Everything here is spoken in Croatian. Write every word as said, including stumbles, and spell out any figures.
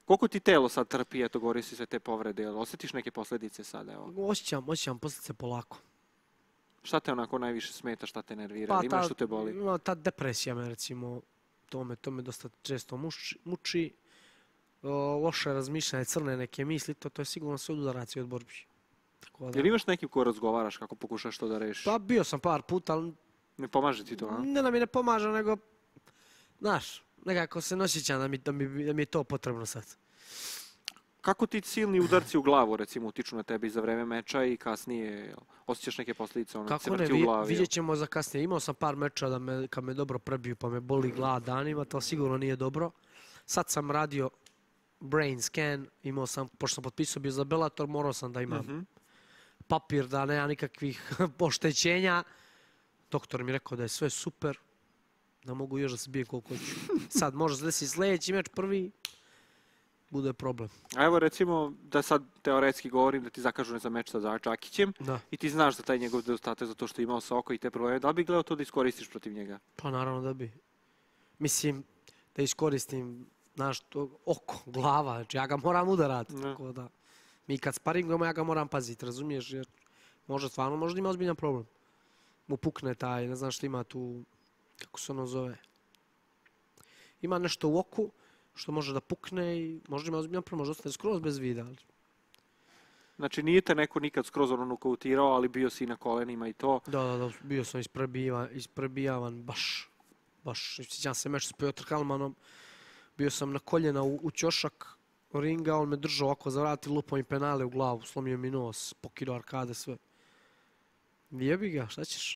Koliko ti telo sad trpi, eto, govori si sve te povrede, jel osjetiš neke posljedice sada, evo? Osjećam, osjećam posljedice polako. Šta te onako najviše smeta, šta te nervira, Pa ili imaš ta, što te boli? ima ta depresija me recimo, to me, to me dosta često muči. muči. O, loše razmišljanje, crne neke misli, to, to je sigurno sve od udaraca i od borbi. Tako da, Jel imaš nekim ko razgovaraš, kako pokušaš to da rešiš? pa bio sam par puta, ali Ne pomaže ti to, a? ne da mi ne pomaže, nego, znaš, nekako se ne osjećam da mi, da mi, da mi je to potrebno sad. Kako ti silni udarci u glavu, recimo, utiču na tebi za vreme meča i kasnije, jel? Osjećaš neke posljedice, ono, ti se Kako ne, vrti u vi- glavi, jel? vidjet ćemo za kasnije. Imao sam par meča da me, kad me dobro prebiju pa me boli glava danima, to sigurno nije dobro. Sad sam radio brain scan, imao sam, pošto sam potpisao bio za Bellator, morao sam da imam Mhm. papir da nema nikakvih oštećenja. Doktor mi rekao da je sve super, da mogu još da se bijem koliko hoću. Sad može se desiti sljedeći meč, prvi, bude problem. A evo recimo da sad teoretski govorim da ti zakažu ne za meč sa Čakićem Da. i ti znaš da taj njegov nedostatak zato što je imao Soko i te probleme, da li bi gledao to da iskoristiš protiv njega? Pa naravno da bi. Mislim, da iskoristim, znaš, to oko, glava, znači ja ga moram udarati. Da. Tako da, mi kad sparingujemo ja ga moram paziti, razumiješ, jer može stvarno, možda ima ozbiljan problem. Mu pukne taj, ne znam što ima tu, kako se ono zove. Ima nešto u oku što može da pukne i možda ima ozbiljan problem, možda ostane skroz bez vida. ali- Znači nije te neko nikad skroz ono nokautirao, ali bio si i na kolenima i to. Da, da, da, bio sam isprebijavan, isprebijavan baš, baš. Sjećam se meč s Piotr Kalmanom, bio sam na koljena u, u ćošak ringa, on me držao ovako za vrat i lupao mi penale u glavu, slomio mi nos, pokidao arkade, sve. Jebi ga, šta ćeš?